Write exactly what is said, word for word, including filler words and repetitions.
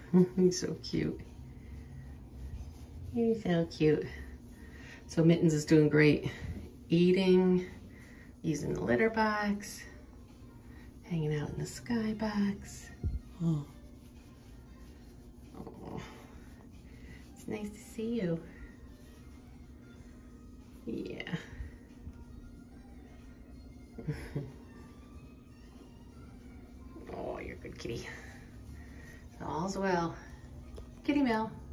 He's so cute. He's so cute. So Mittens is doing great. Eating, using the litter box, hanging out in the sky box. Oh. Oh. It's nice to see you. Yeah. Oh, you're a good kitty. So all's well. Kitty Mel.